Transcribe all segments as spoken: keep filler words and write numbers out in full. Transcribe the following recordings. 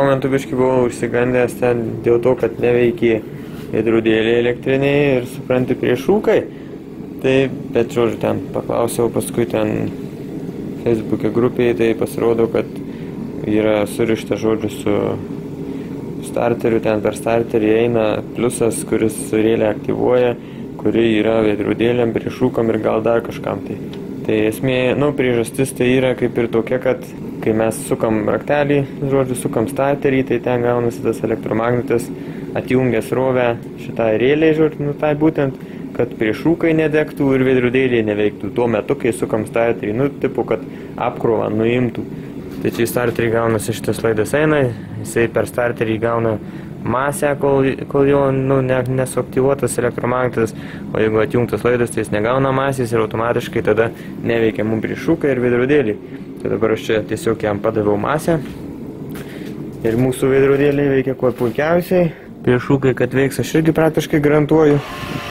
momentu biškai buvau užsigandęs ten dėl to, kad neveikė veidrodėliai elektriniai ir supranti prieš rūkai. Tai, bet žodžiu, ten paklausiau paskui ten Facebook'e grupėje, tai pasirodo, kad yra surišta žodžiu su starteriu, ten per starterį eina pliusas, kuris rėlę aktyvuoja, kuri yra veidrodėliam, prieš rūkom ir gal dar kažkam tai. Tai esmė, nu, priežastis tai yra kaip ir tokia, kad kai mes sukam raktelį, žodžiu, sukam starterį, tai ten gaunasi tas elektromagnetas atjungia srovę šitai rėliai, žodžiu, nu, tai būtent, kad prieš rūkai nedegtų ir veidrodėliai neveiktų. Tuo metu, kai sukam starterį, nu, tipo, kad apkrovą nuimtų. Tai čia į starterį gaunasi šitas laidas eina, jisai per starterį gauna masę, kol, kol jo nu, ne, nesuaktyvuotas elektromagnetas, o jeigu atjungtas laidas, tai jis negauna masės ir automatiškai tada neveikia mums prieš rūką ir veidrodėlį. Tai dabar aš čia tiesiog jam padaviau masę ir mūsų veidrodėliai veikia kuo puikiausiai. Prieš rūkai, kad veiks, aš irgi praktiškai garantuoju.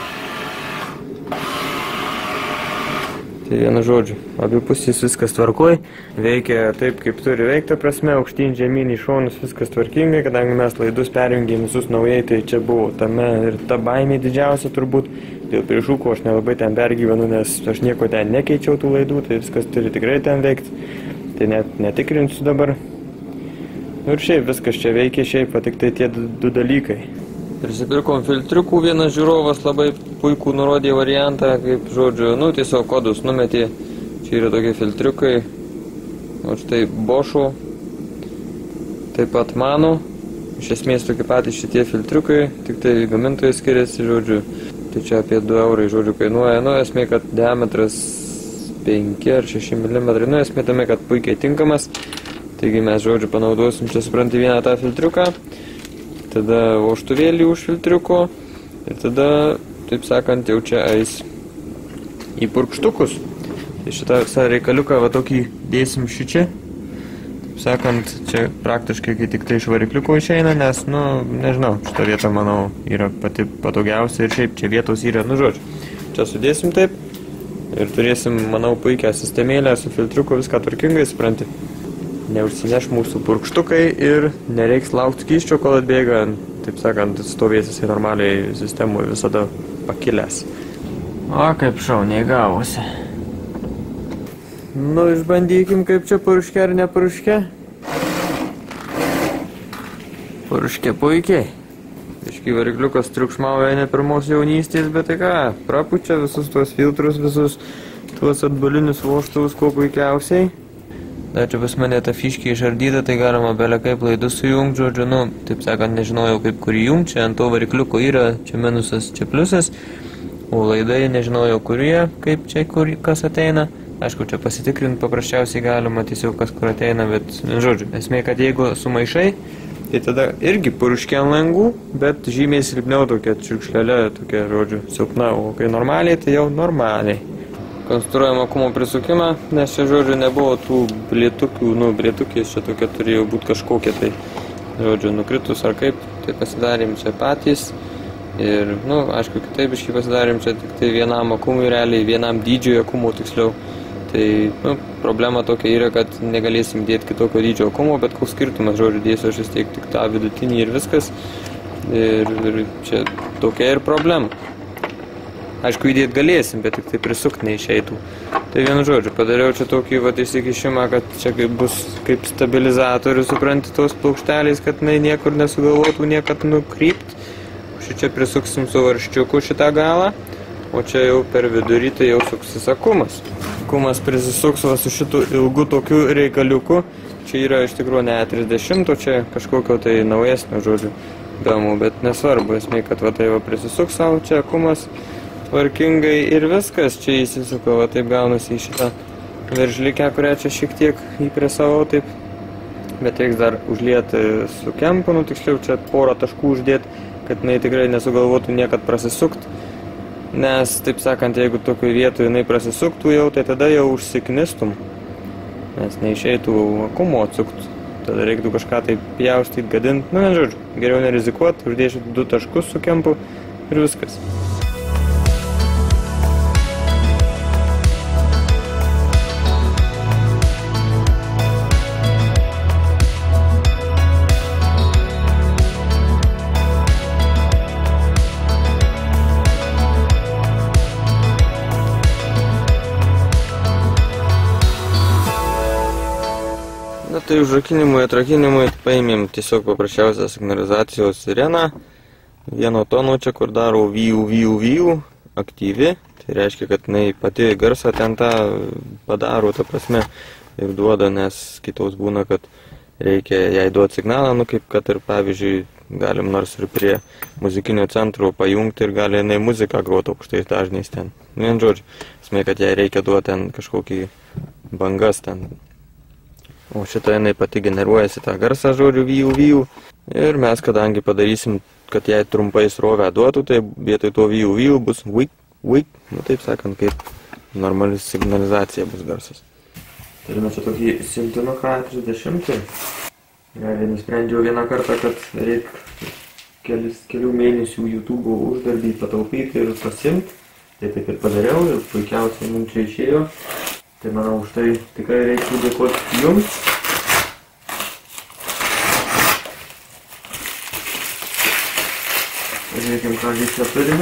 Tai vienu žodžiu, abi pusės viskas tvarkoj, veikia taip, kaip turi veikti, prasme, aukštyn, žemyn, į šonus viskas tvarkingai, kadangi mes laidus perjungėm visus naujai, tai čia buvo tame ir ta baimė didžiausia turbūt. Dėl prieš rūko aš nelabai ten pergyvenu, nes aš nieko ten nekeičiau tų laidų, tai viskas turi tikrai ten veikti, tai net netikrinsiu dabar. Ir šiaip viskas čia veikia, šiaip, o tik tai tie du, du dalykai. Prisipirkom filtriukų, vienas žiūrovas labai puikų nurodė variantą, kaip žodžiu, nu tiesiog kodus numetė, čia yra tokie filtriukai, o štai Bosch'o, taip pat mano, iš esmės tokie patys šitie filtriukai, tik tai gamintojai skiriasi, žodžiu, tai čia apie du eurai, žodžiu, kainuoja, nu esmė, kad diametras penki ar šeši milimetrai, nu esmė tame, kad puikiai tinkamas, taigi mes, žodžiu, panaudosim čia supranti vieną tą filtriuką, tada vožtuvėlį už filtriuko ir tada, taip sakant, jau čia eis į purkštukus. Tai šitą visą reikaliuką va tokį dėsim šičia. Taip sakant, čia praktiškai kai tik tai iš varikliuko išeina, nes, nu, nežinau, šitą vietą, manau, yra pati patogiausia ir šiaip čia vietos yra, nu, žodžiu. Čia sudėsim taip ir turėsim, manau, puikią sistemėlę su filtriuku, viską tvarkingai, supranti. Neužsineš mūsų purkštukai ir nereiks laukti skysčio, kol atbėga, taip sakant, stovės jisai normaliai sistemui visada pakilęs. O, kaip šauniai gavosi. Nu, išbandykim, kaip čia purškia ar nepurškia. Purškia puikiai. Iškai varikliukas triukšmauja ne pirmos jaunystės, bet tai ką, prapučia visus tuos filtrus, visus tuos atbalinius vožtuvus kuo puikiausiai. Dar čia pas mane ta fiškė išardyta, tai galima belė kaip laidus sujungti, žodžiu, nu, taip sakant, nežinojau kaip kurį jungti, čia ant to varikliuko yra, čia minusas, čia pliusas, o laidai nežinojau kurie, kaip čia kur, kas ateina. Aišku, čia pasitikrinti paprasčiausiai galima tiesiog kas kur ateina, bet, žodžiu, esmė, kad jeigu sumaišai, tai tada irgi purškia ant langų, bet žymiai silpniau tokia čiurkšlelė, tokia, žodžiu, silpna, o kai normaliai, tai jau normaliai. Konstruojam akumo prisukimą, nes čia, žodžiu, nebuvo tų blėtukių, nu, blėtukės čia tokia turėjo būti kažkokia, tai, žodžiu, nukritus ar kaip, tai pasidarėm čia patys ir, nu, aišku, kitaip iškai pasidarėm čia tik tai vienam akumui, realiai vienam dydžio akumo tiksliau, tai, nu, problema tokia yra, kad negalėsim dėti kitokio dydžio akumo, bet koks skirtumas, žodžiu, dėsiu aš vis tiek tik tą vidutinį ir viskas, ir, ir čia tokia ir problema. Aišku, įdėti galėsim, bet tik tai prisukti neišeitų. Tai vienu žodžiu, padariau čia tokį vat įsikišimą, kad čia kaip bus kaip stabilizatorius, supranti, tos plokštelės, kad jinai niekur nesugalvotų niekad nukrypt. Šičia prisuksim su varščiuku šitą galą, o čia jau per vidurį tai jau suksis akumas. Akumas prisisuks va su šitu ilgu tokiu reikaliuku. Čia yra iš tikrųjų ne trisdešimt, o čia kažkokio tai naujesnio, žodžiu, gamų, bet nesvarbu, esmė, kad va tai va prisisuks savo, čia akumas tvarkingai ir viskas čia įsisuka, va taip gaunasi į šitą veržlikę, kurią čia šiek tiek įpresavau taip, bet reiks dar užlieti su kempu, nu tiksliau čia porą taškų uždėti, kad jinai tikrai nesugalvotų niekad prasisukt, nes taip sakant, jeigu tokioje vietoje jinai prasisuktų jau, tai tada jau užsiknistum, nes neišeitų akumo atsukt, tada reiktų kažką tai pjaustyti, gadinti, nu nežodžiu, geriau nerizikuoti, uždėsiu du taškus su kempu ir viskas. Tai užrakinimui, atrakinimui paėmėm tiesiog paprasčiausią signalizacijos sireną. Vieno tono čia, kur daro vyjų, vyjų, vyjų, aktyvi. Tai reiškia, kad jinai pati garsą ten tą padaro, ta prasme, ir duoda, nes kitos būna, kad reikia jai duoti signalą, nu kaip kad ir pavyzdžiui, galim nors ir prie muzikinio centro pajungti ir gali jinai muziką groti aukštais dažniais ten. Vien žodžiu, esmė, kad jai reikia duoti ten kažkokį bangas ten. O šitą jinai pati generuojasi tą garsą žodžiu vyjų, vyjų. Ir mes, kadangi padarysim, kad jai trumpai srovę duotų, tai vietoj to vyjų, vyjų bus vik, vik, nu taip sakant, kaip normali signalizacija bus garsas. Turime čia tokį siuntinuką trisdešimt. Realiai nusprendžiau vieną kartą, kad reikia kelis, kelių mėnesių YouTube uždarbį pataupyti ir pasimti. Tai taip ir padariau ir puikiausiai mums čia išėjo. Tai manau, už tai tikrai reiktų dėkoti jums. Žiūrėkim, ką čia turime.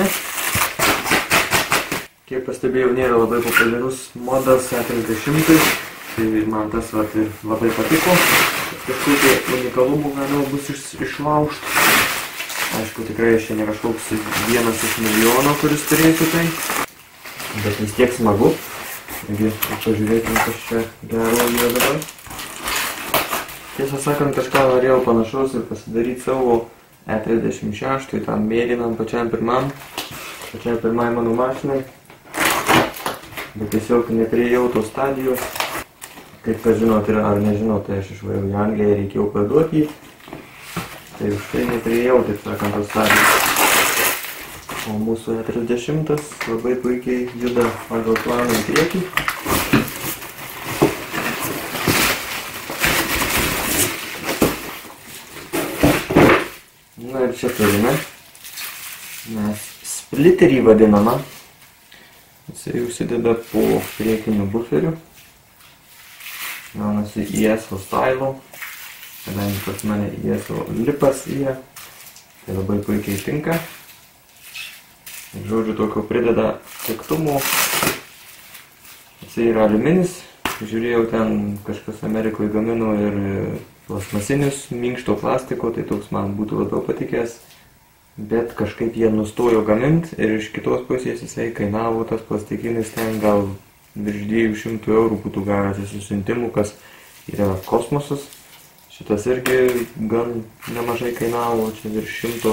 Kiek pastebėjau, nėra labai populiarus modas E trisdešimt. Tai man tas vat, labai patiko. Kažkokį unikalumų galima bus iš, išlaužti. Aišku, tikrai aš čia ne kažkoks vienas iš milijono, kuris turėsiu tai. Bet vis tiek smagu. Taigi, pažiūrėkime, kas čia gero yra dabar. Tiesą sakant, kažką norėjau panašaus ir pasidaryti savo E trisdešimt šeši, tam mėlynam pačiam pirmam, pačiam pirmai mano mašinai. Bet tiesiog nepriejau tos stadijos. Kaip kas žinot ir ar nežinot, tai aš išvažiavau į Angliją ir reikėjau parduoti jį. Tai už tai nepriejau, taip sakant, tos stadijos. O mūsų E trisdešimt labai puikiai juda pagal planą į priekį. Na ir čia turime. Mes splitterį vadinamą. Jisai užsideda po priekiniu buferiu. Gaunasi I S O style. Kadangi pas mane I S O lipas yra. Tai labai puikiai tinka. Žodžiu, tokio prideda tiektumo. Jisai yra aliuminis. Žiūrėjau, ten kažkas Amerikoje gamino ir plastmasinius minkšto plastiko, tai toks man būtų labiau patikęs. Bet kažkaip jie nustojo gaminti ir iš kitos pusės jisai kainavo tas plastikinis ten gal virš dviejų šimtų eurų būtų gavęs susiuntimų, kas yra kosmosas. Šitas irgi gan nemažai kainavo, čia virš šimto.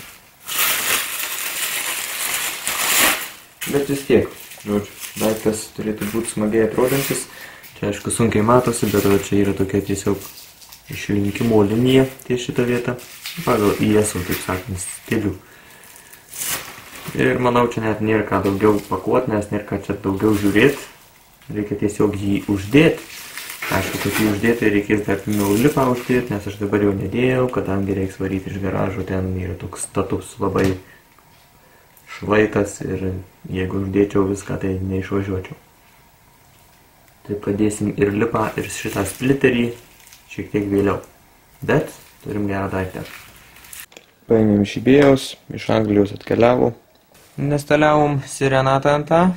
Bet vis tiek, žodžiu, daiktas turėtų būti smagiai atrodantis. Čia aišku sunkiai matosi, bet čia yra tokia tiesiog išrinkimo linija ties šitą vietą. Pagal I S O, taip sakant, stilių. Ir manau, čia net nėra ką daugiau pakuoti, nes nėra ką čia daugiau žiūrėti. Reikia tiesiog jį uždėti. Aišku, kad jį uždėti reikės dar pirmiau lipą uždėti, nes aš dabar jau nedėjau, kadangi reiks varyti iš garažo, ten yra toks status labai šlaitas ir jeigu uždėčiau viską, tai neišvažiuočiau. Tai padėsim ir lipą, ir šitą splitterį šiek tiek vėliau. Bet turim gerą daiktą. Paėmėm iš eBay'aus, iš Anglijos atkeliavo. Nestaliavom sirenatą ant tą.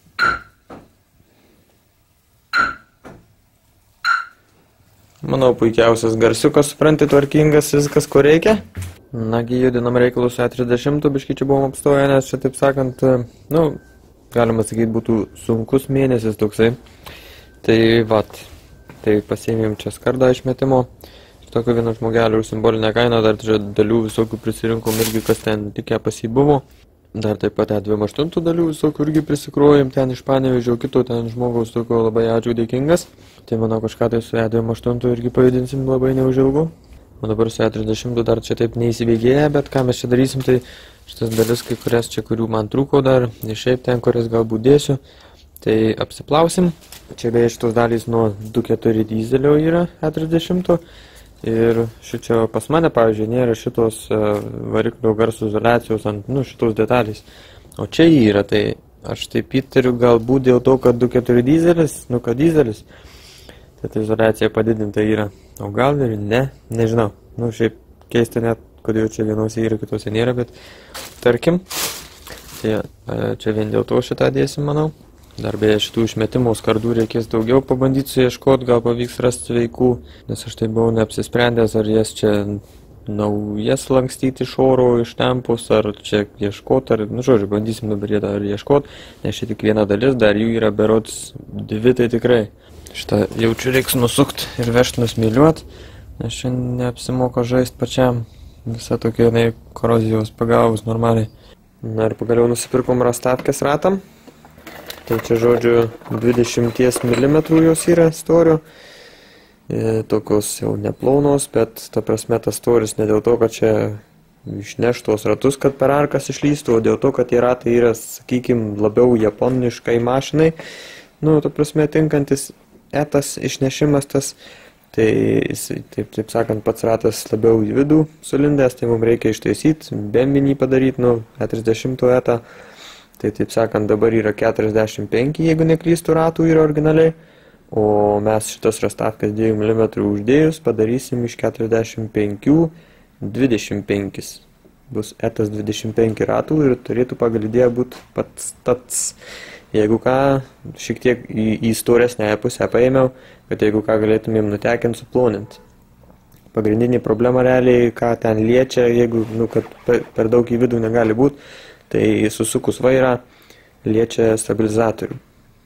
Manau, puikiausias garsiukas, supranti, tvarkingas, viskas, ko reikia. Nagi, judinam reikalus E trisdešimt, biškai čia buvom apstoję, nes čia, taip sakant, nu, galima sakyti, būtų sunkus mėnesis toksai. Tai, vat, tai pasiėmėm čia skardą išmetimo. Tokio vieno žmogelio už simbolinę kainą, dar čia dalių visokių prisirinkom irgi, kas ten tikę pas jį buvo. Dar taip pat E dvidešimt aštuoni dalių visokių irgi prisikruojam ten iš Panevėžio, kito ten žmogaus tokio labai ačiū dėkingas. Tai manau, kažką tai su E dvidešimt aštuoni irgi pajudinsim labai neužilgu. O dabar su E trisdešimt dar čia taip neįsibėgėja, bet ką mes čia darysim, tai šitas dalis, kai kurias čia, kurių man trūko dar, ir šiaip ten, kurias galbūt dėsiu, tai apsiplausim. Čia beje šitos dalys nuo du keturi dizelio yra E trisdešimt. Ir šičio pas mane, pavyzdžiui, nėra šitos variklio garso izoliacijos ant, nu, šitos detalės. O čia jį yra, tai aš taip įtariu galbūt dėl to, kad du keturi dizelis, nu, kad dizelis, tai ta izoliacija padidinta yra. O gal ir ne, nežinau. Nu, šiaip keista net, kodėl čia vienose yra, kitose nėra, bet tarkim. Tai čia vien dėl to šitą dėsim, manau. Dar beje šitų išmetimo skardų reikės daugiau pabandyti suieškoti, gal pavyks rasti sveikų, nes aš tai buvau neapsisprendęs, ar jas čia naujas lankstyti iš oro, iš tempus, ar čia ieškoti, ar, nu žodžiu, bandysim dabar jie dar ieškoti, nes čia tik viena dalis, dar jų yra berods dvi, tai tikrai. Šitą jaučiu reiks nusukti ir vežti nusmėliuoti, nes čia neapsimoka žaisti pačiam, visą tokia, ne, korozijos pagavus normaliai. Na ir pagaliau nusipirkom rastafkės ratam. Tai čia, žodžiu, dvidešimt milimetrų jos yra storio. E, tokios jau neplaunos, bet ta prasme tas storis ne dėl to, kad čia išneš tuos ratus, kad per arkas išlystų, o dėl to, kad tie ratai yra, sakykim, labiau japoniškai mašinai. Nu, ta prasme, tinkantis etas išnešimas tas. Tai, taip, taip sakant, pats ratas labiau į vidų sulindęs, tai mums reikia ištaisyti, bembinį padaryti, nu, E trisdešimt etą. Tai, taip sakant, dabar yra keturiasdešimt penki, jeigu neklystų ratų yra originaliai, o mes šitas rastafkės dviejų milimetrų uždėjus padarysim iš keturiasdešimt penkių dvidešimt penki. Bus etas dvidešimt penki ratų ir turėtų pagal idėją būti pats tats. Jeigu ką, šiek tiek į, į storesnę pusę paėmiau, kad jeigu ką galėtumėm nutekinti, suploninti. Pagrindinė problema realiai, ką ten liečia, jeigu, nu, kad per, per daug į vidų negali būti, tai susukus vairą liečia stabilizatorių.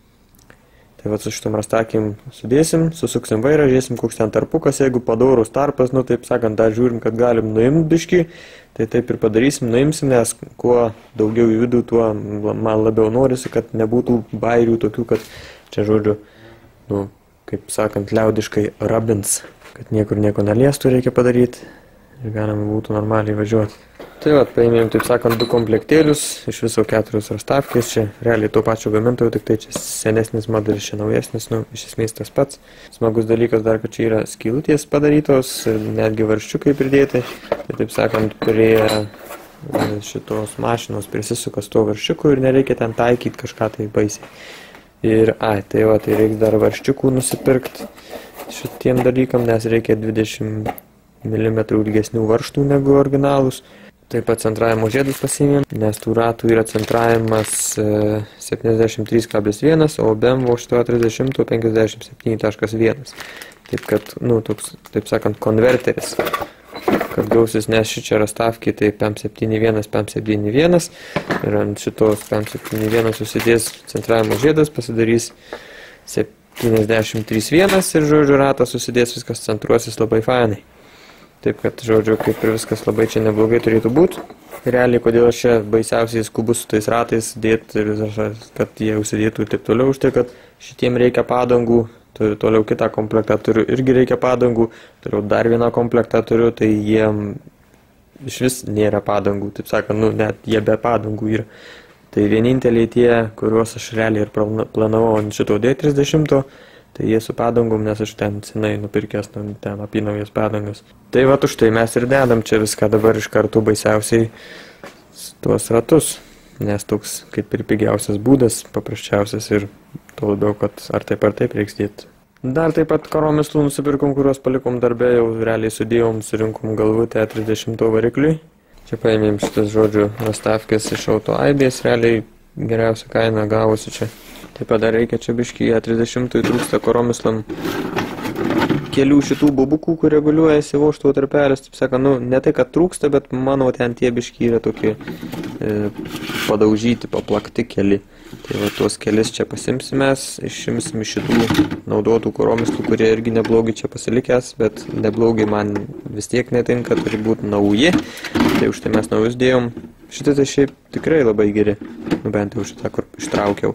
Tai va su šitom rastakim sudėsim, susuksim vairą, žiūrėsim koks ten tarpukas, jeigu padorus tarpas, nu taip sakant, dar žiūrim, kad galim nuimti biškį, tai taip ir padarysim, nuimsim, nes kuo daugiau į vidų, tuo man labiau norisi, kad nebūtų bairių tokių, kad čia žodžiu, nu, kaip sakant, liaudiškai rabins, kad niekur nieko neliestų reikia padaryti ir galima būtų normaliai važiuoti. Tai va, paėmėm, taip sakant, du komplektėlius, iš viso keturios rastafkės, čia realiai to pačio gamintojo, tik tai čia senesnis modelis, čia naujesnis, nu, iš esmės tas pats. Smagus dalykas dar, kad čia yra skylutės padarytos, netgi varščiukai pridėti, tai taip sakant, prie šitos mašinos prisisuka sto varščiukų ir nereikia ten taikyti kažką tai baisiai. Ir, ai, tai va, tai reiks dar varščiukų nusipirkti šitiem dalykam, nes reikia dvidešimt milimetrų ilgesnių varžtų negu originalus. Taip pat centravimo žiedus pasiėmėm, nes tų ratų yra centravimas septyniasdešimt trys kablis vienas, o B M W šito trisdešimt penkiasdešimt septyni taškas vienas. Taip kad, nu, toks, taip sakant, konverteris, kad gausis, nes šičia rastafkė, tai P M septyni vienas, P M septyni vienas, ir ant šitos P M septyni vienas susidės centravimo žiedas, pasidarys septyniasdešimt trys vienas ir, žodžiu, ratas susidės, viskas centruosis labai fainai. Taip kad, žodžiu, kaip ir viskas labai čia neblogai turėtų būti. Realiai, kodėl aš čia baisiausiai skubu su tais ratais dėti, kad jie užsidėtų ir taip toliau, už tai, kad šitiem reikia padangų, turiu toliau kitą komplektą, turiu irgi reikia padangų, turiu dar vieną komplektą turiu, tai jiem iš vis nėra padangų, taip sakant, nu, net jie be padangų yra. Tai vieninteliai tie, kuriuos aš realiai ir planavau ant šito D trisdešimt, tai jie su padangom, nes aš ten senai nupirkęs ten apynaujas padangas. Tai va, už tai mes ir dedam čia viską dabar iš karto baisiausiai tuos ratus, nes toks kaip ir pigiausias būdas, paprasčiausias ir to labiau, kad ar taip ar taip reiks dėti. Dar taip pat karomislų nusipirkom, kuriuos palikom darbę, jau realiai sudėjom, surinkom galvutę trisdešimt varikliui. Čia paėmėm šitas, žodžiu, rastafkės iš auto aibės, realiai geriausia kaina gavosi čia. Taip pat dar reikia čia biškį E trisdešimt trūksta karomislam kelių šitų bobukų, kur reguliuojasi vožtuvo tarpelis, taip sakant, nu, ne tai, kad trūksta, bet mano ten tie biškį yra tokie e, padaužyti, paplakti keli. Tai va, tuos kelis čia pasimsimės, išimsim iš šitų naudotų karomislų, kurie irgi neblogi čia pasilikęs, bet neblogi man vis tiek netinka, turi būti nauji. Tai už tai mes naujus dėjom. Šitai tai šiaip tikrai labai geri, nu bent jau šitą, kur ištraukiau.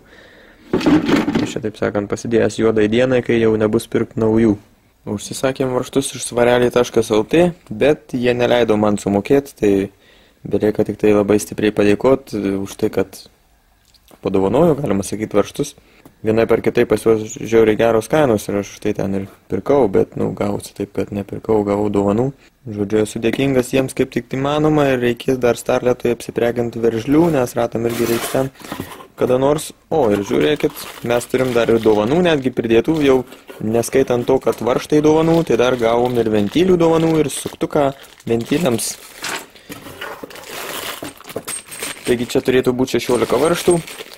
Aš čia, taip sakant, pasidėjęs juodai dienai, kai jau nebus pirkti naujų. Užsisakėm varžtus iš svareliai taškas L T, bet jie neleido man sumokėti, tai belieka tik tai labai stipriai padėkoti už tai, kad padovanojo, galima sakyti, varžtus. Vienai per kitai pas juos žiauriai geros kainos ir aš tai ten ir pirkau, bet, nu, gausi taip, kad nepirkau, gavau dovanų. Žodžiu, esu dėkingas jiems kaip tik įmanoma ir reikės dar starletui apsiprekinti veržlių, nes ratam irgi reiks ten kada nors. O, ir žiūrėkit, mes turim dar ir dovanų, netgi pridėtų, jau neskaitant to, kad varžtai dovanų, tai dar gavom ir ventilių dovanų ir suktuką ventiliams. Taigi čia turėtų būti šešiolika varžtų.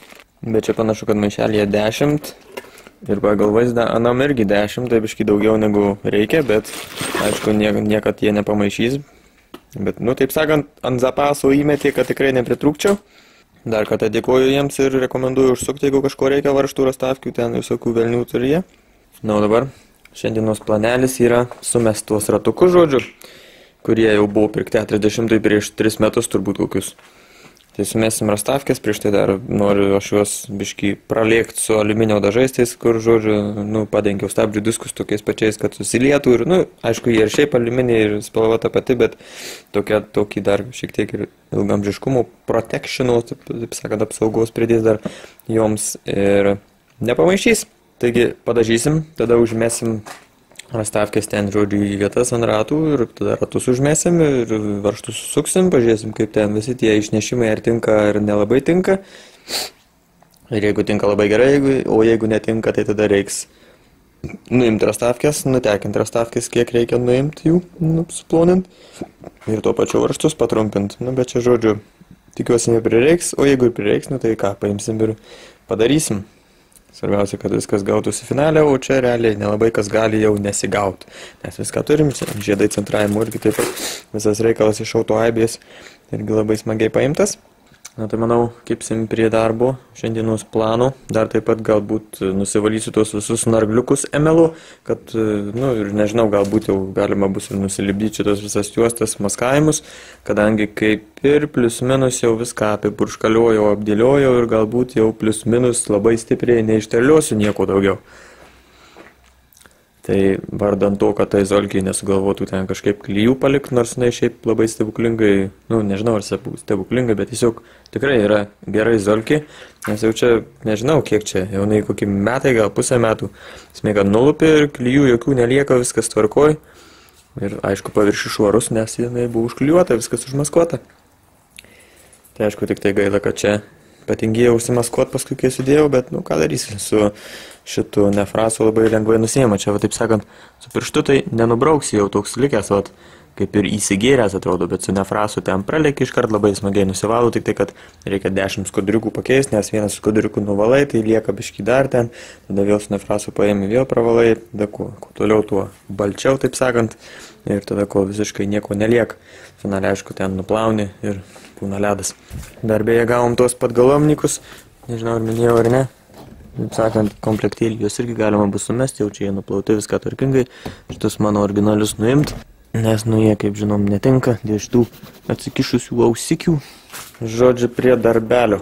Bet čia panašu, kad maišelėje dešimt. Ir pagal vaizdą anam irgi dešimt, tai biškai daugiau negu reikia, bet aišku, niekad jie nepamaišys. Bet, nu, taip sakant, ant zapaso įmetė, kad tikrai nepritrūkčiau. Dar kartą dėkoju jiems ir rekomenduoju užsukti, jeigu kažko reikia varžtų rastavkių, ten visokių velnių turi jie. Na, o dabar šiandienos planelis yra sumest tuos ratukus, žodžiu, kurie jau buvo pirkti keturiasdešimtųjų prieš tris metus turbūt kokius. Tai sumesim rastavkės, prieš tai dar noriu aš juos biškį pralėkti su aliuminio dažais, tais, kur, žodžiu, nu, padengiau stabdžių diskus tokiais pačiais, kad susilietų ir, nu, aišku, jie ir šiaip aliuminė ir spalva ta pati, bet tokia, tokį dar šiek tiek ir ilgamžiškumo protectionų, taip, taip sakant, apsaugos pridės dar joms ir nepamaišys. Taigi padažysim, tada užmesim rastavkės ten, žodžiu, į vietas ant ratų ir tada ratus užmesim ir varžtus susuksim, pažiūrėsim, kaip ten visi tie išnešimai ar tinka ar nelabai tinka. Ir jeigu tinka labai gerai, jeigu, o jeigu netinka, tai tada reiks nuimti rastavkės, nutekinti rastavkės, kiek reikia nuimti jų, nu, suplonint. Ir tuo pačiu varžtus patrumpinti. Nu, bet čia, žodžiu, tikiuosi neprireiks, o jeigu ir prireiks, nu tai ką, paimsim ir padarysim. Svarbiausia, kad viskas gautųsi finale, o čia realiai nelabai kas gali jau nesigauti. Nes viską turim, žiedai centravimo irgi taip pat visas reikalas iš auto aibės irgi labai smagiai paimtas. Na tai manau, kipsim prie darbo šiandienos planų. Dar taip pat galbūt nusivalysiu tos visus nargliukus emelu, kad, nu ir nežinau, galbūt jau galima bus ir nusilipdyti šitos visas juostas maskavimus, kadangi kaip ir plius minus jau viską apipurškaliojau, apdėliojau ir galbūt jau plius minus labai stipriai neišterliosiu nieko daugiau. Tai vardant to, kad tai Zolkiai nesugalvotų ten kažkaip klijų palikti, nors jinai šiaip labai stebuklingai, nu nežinau ar stebuklingai, bet tiesiog tikrai yra gerai Zolkiai, nes jau čia, nežinau kiek čia, jau nei kokį metai, gal pusę metų, smėga nulupi ir klijų jokių nelieka, viskas tvarkoj. Ir aišku paviršių švarus, nes jinai buvo užklijuota, viskas užmaskuota. Tai aišku tik tai gaila, kad čia patingėjau užsimaskuot paskui, kai sudėjau, bet nu ką darysi, su šitų nefrasu labai lengvai nusiema. Čia, va, taip sakant, su pirštu tai nenubrauksi, jau toks likęs, va, kaip ir įsigėręs atrodo, bet su nefrasu ten pralėki iškart labai smagiai nusivalo, tik tai, kad reikia dešimt skudriukų pakeisti, nes vienas skudriukų nuvalai, tai lieka biškį dar ten, tada vėl su nefrasu paėmi, vėl pravalai, tada kuo, kuo toliau tuo balčiau, taip sakant, ir tada kol visiškai nieko nelieka. Finale, aišku, ten nuplauni ir būna ledas. Dar beje gavom tuos padgalomnikus, nežinau ar minėjau ar ne. Taip sakant, komplektėlį juos irgi galima bus sumesti, jau čia jie nuplauti viską tvarkingai. Šitus mano originalius nuimti, nes nu jie, kaip žinom, netinka dėl šitų atsikišusių ausikių. Žodžiu, prie darbelio.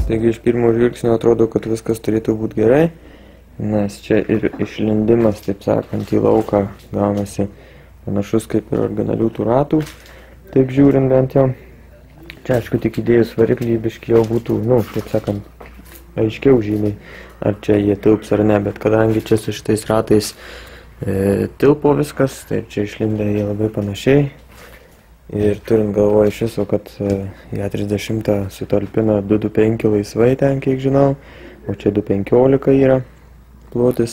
Taigi iš pirmo žvilgsnio atrodo, kad viskas turėtų būti gerai, nes čia ir išlindimas, taip sakant, į lauką gaunasi panašus kaip ir originalių tų ratų, taip žiūrint bent jau. Čia aišku tik įdėjus variklį biškį jau būtų, nu, taip sakant, aiškiau žymiai, ar čia jie tilps ar ne, bet kadangi čia su šitais ratais e, tilpo viskas, tai čia išlindė jie labai panašiai. Ir turint galvoje iš viso, kad e, ją trisdešimt sutalpina du du penki laisvai ten, kiek žinau, o čia du penkiolika yra plotis.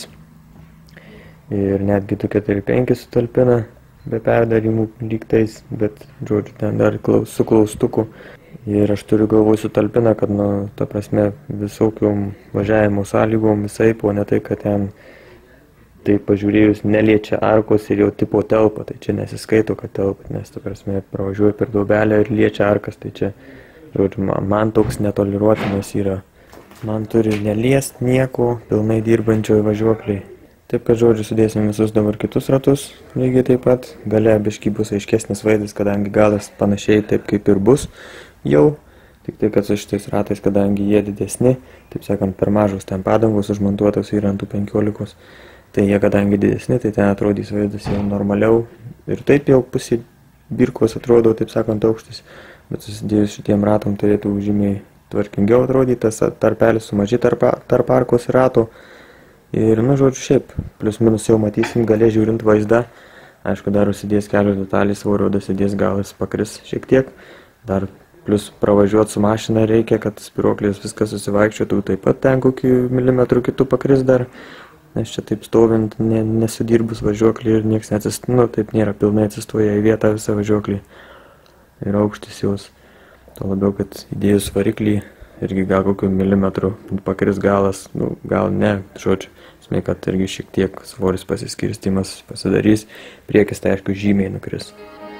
Ir netgi du keturi penki sutalpina be perdarimų lygtais, bet, žodžiu, ten dar klaus, su klaustuku. Ir aš turiu galvoj sutalpina, kad, nu, ta prasme, visokiom važiavimo sąlygom visai, o ne tai, kad ten, tai pažiūrėjus, neliečia arkos ir jau tipo telpa, tai čia nesiskaito, kad telpa, nes, ta prasme, pravažiuoja per duobelę ir liečia arkas, tai čia, žodžiu, man, man toks netoleruotinas yra. Man turi neliest nieko pilnai dirbančioje važiuokliai. Taip, kad, žodžiu, sudėsim visus dabar kitus ratus, lygiai taip pat. Gale biškį bus aiškesnis vaizdas, kadangi galas panašiai taip kaip ir bus jau. Tik tai, kad su šitais ratais, kadangi jie didesni, taip sakant, per mažos ten padangos užmontuotos yra ant tų penkiolikos, tai jie, kadangi didesni, tai ten atrodys vaizdas jau normaliau. Ir taip jau pusė birkos atrodo, taip sakant, aukštis, bet susidėjus šitiem ratom turėtų žymiai tvarkingiau atrodyti, tas tarpelis sumaži tarp, tarp arkos rato. Ir, nu, žodžiu, šiaip, plius minus jau matysim, galė žiūrint vaizdą. Aišku, dar užsidės kelios detalės, svorio sėdės galas pakris šiek tiek. Dar plius pravažiuoti su mašina reikia, kad spiruoklės viskas susivaikščiotų, taip pat ten kokių milimetrų kitų pakris dar. Nes čia taip stovint, ne, nesudirbus važiuoklį ir nieks neatsist, nu, taip nėra pilnai atsistoja į vietą visą važiuoklį. Ir aukštis jaus. Tuo labiau, kad įdėjus variklį, irgi gal kokių milimetrų pakris galas, nu, gal ne, žodžiu, esmė, kad irgi šiek tiek svoris pasiskirstimas pasidarys, priekis tai aišku žymiai nukris.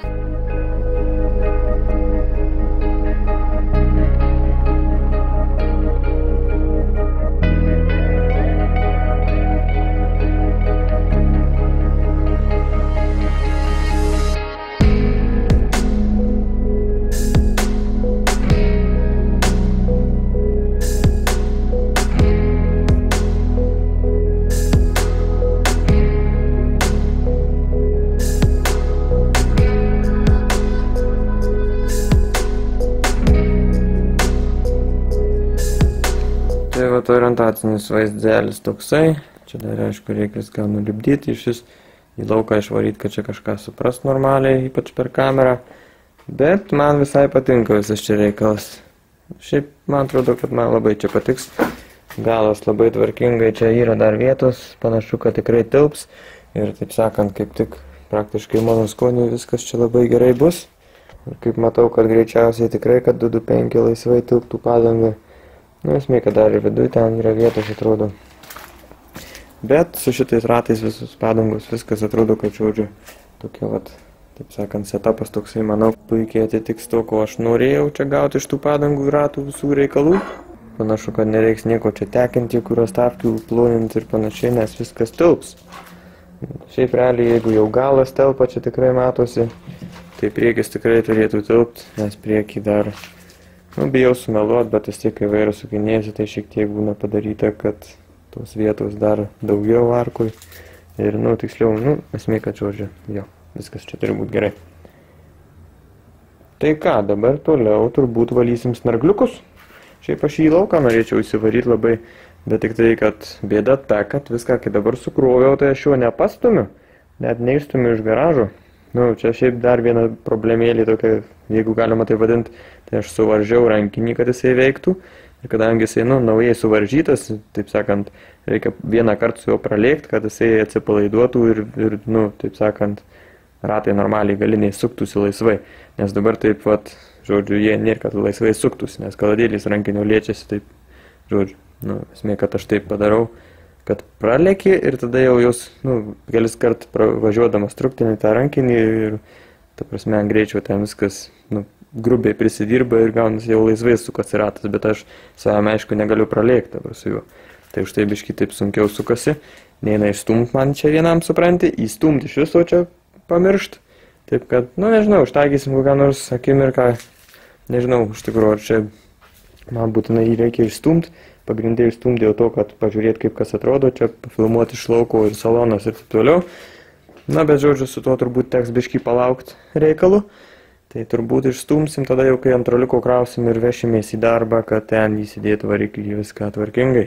Tai va, orientacinis vaizdelis toksai, čia dar aišku reikia viską nulipdyti, iš vis į lauką išvaryti, kad čia kažką supras normaliai, ypač per kamerą, bet man visai patinka visas čia reikalas. Šiaip man atrodo, kad man labai čia patiks, galas labai tvarkingai, čia yra dar vietos, panašu, kad tikrai tilps ir taip sakant, kaip tik praktiškai mano skoniui viskas čia labai gerai bus. Ir kaip matau, kad greičiausiai tikrai, kad du du penki laisvai tilptų padangą. Nu, esmė, kad dar ir viduje ten yra vietos, atrodo. Bet su šitais ratais visus padangos viskas atrodo, kad, žodžiu, tokia, vat, taip sakant, setupas toksai, manau, puikiai atitiks to, ko aš norėjau čia gauti iš tų padangų ir ratų visų reikalų. Panašu, kad nereiks nieko čia tekinti, kurio stavkių plojant ir panašiai, nes viskas tilps. Šiaip realiai, jeigu jau galas telpa, čia tikrai matosi, tai priekis tikrai turėtų tilpti, nes priekį dar... Nu, bijau sumeluot, bet vis tiek, kai vairą sukinėsi, tai šiek tiek būna padaryta, kad tos vietos dar daugiau arkui. Ir, nu, tiksliau, nu, esmė, kad, žodžiu, jo, viskas čia turi būti gerai. Tai ką, dabar toliau turbūt valysim snargliukus. Šiaip aš į lauką norėčiau įsivaryti labai, bet tik tai, kad bėda ta, kad viską, kai dabar sukroviau, tai aš jo nepastumiu, net neišstumiu iš garažo. Nu, čia šiaip dar viena problemėlė tokia, jeigu galima tai vadinti, tai aš suvaržiau rankinį, kad jisai veiktų. Ir kadangi jisai, nu, naujai suvaržytas, taip sakant, reikia vieną kartą su juo pralėkti, kad jisai atsipalaiduotų ir, ir, nu, taip sakant, ratai normaliai galiniai suktųsi laisvai. Nes dabar taip, vat, žodžiu, jie nėra, kad laisvai suktųsi, nes kaladėlis rankinio liečiasi, taip, žodžiu, nu, esmė, kad aš taip padarau, kad pralėki ir tada jau jos, nu, kelis kart važiuodamas truktinį tą rankinį ir, ta prasme, ant greičio ten viskas, nu, grubiai prisidirba ir gaunasi jau laisvai sukasi ratas, bet aš savame, aišku, negaliu pralėkti dabar su juo. Tai už tai biškį taip sunkiau sukasi, neina išstumt man čia vienam, supranti, įstumt iš viso čia pamiršt. Taip kad, nu, nežinau, užtaikysim kokią nors akimirką, nežinau, iš tikrųjų, ar čia Man būtinai jį reikia išstumti, pagrindai išstumti dėl to, kad pažiūrėti, kaip kas atrodo, čia pafilmuoti iš lauko ir salonas ir taip toliau. Na, bet žodžiu, su tuo turbūt teks biškį palaukti reikalų. Tai turbūt išstumsim tada jau, kai ant troliuko krausim ir vešimės į darbą, kad ten įsidėti variklį viską tvarkingai.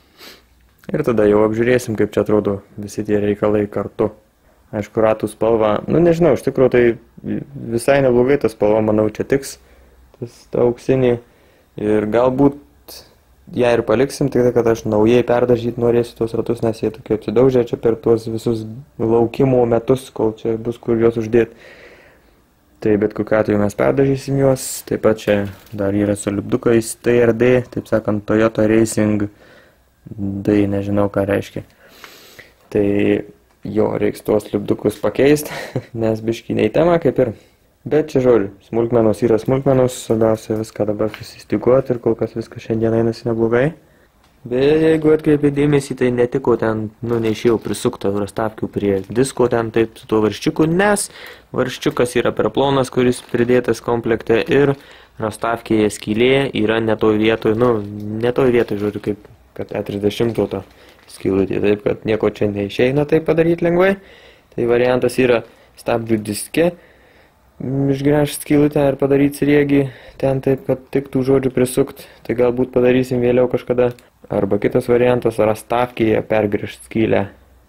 Ir tada jau apžiūrėsim, kaip čia atrodo visi tie reikalai kartu. Aišku, ratų spalva, nu nežinau, iš tikrųjų tai visai neblogai ta spalva, manau, čia tiks, tas ta auksinė. Ir galbūt ją ir paliksim, tik kad aš naujai perdažyti norėsiu tuos ratus, nes jie tokie atsidaužė čia per tuos visus laukimo metus, kol čia bus kur juos uždėti. Tai bet kokiu atveju mes perdažysim juos, taip pat čia dar yra su lipdukais T R D, taip sakant Toyota Racing D, nežinau ką reiškia. Tai jo, reiks tuos lipdukus pakeisti, nes biškį ne į temą kaip ir. Bet čia žodžiu, smulkmenos yra smulkmenos, svarbiausia viską dabar susistiguoti ir kol kas viskas šiandien einasi neblogai. Bet jeigu atkreipė dėmesį, tai netiko ten, nu, neišėjau prisukto rastafkių prie disko ten taip su tuo varščiuku, nes varščiukas yra per plonas, kuris pridėtas komplekte ir rastafkėje skylė yra ne toj vietoj, nu, ne toj vietoj, žodžiu, kaip kad E trisdešimt to skylutė, taip kad nieko čia neišeina tai padaryti lengvai. Tai variantas yra stabdžių diske, išgręžti skylutę ir padaryti sriegį ten taip, kad tiktų žodžiu prisukti, tai galbūt padarysim vėliau kažkada. Arba kitas variantas, rastafkėje pergręžti skylę.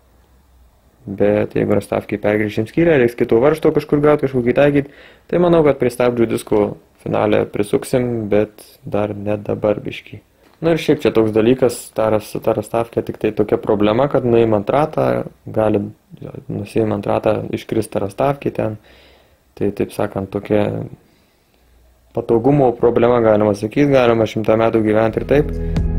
Bet jeigu rastafkėje pergręžim skylę, reiks kito varžto kažkur gauti, kažkokį taikyti, tai manau, kad prie stabdžių disko finale prisuksim, bet dar ne dabar biškį. Na ir šiaip čia toks dalykas, ta rastafkė tik tai tokia problema, kad nuimant ratą, gali nusimant ratą iškrista rastafkė ten. Tai taip sakant, tokia patogumo problema galima sakyti, galima šimtą metų gyventi ir taip.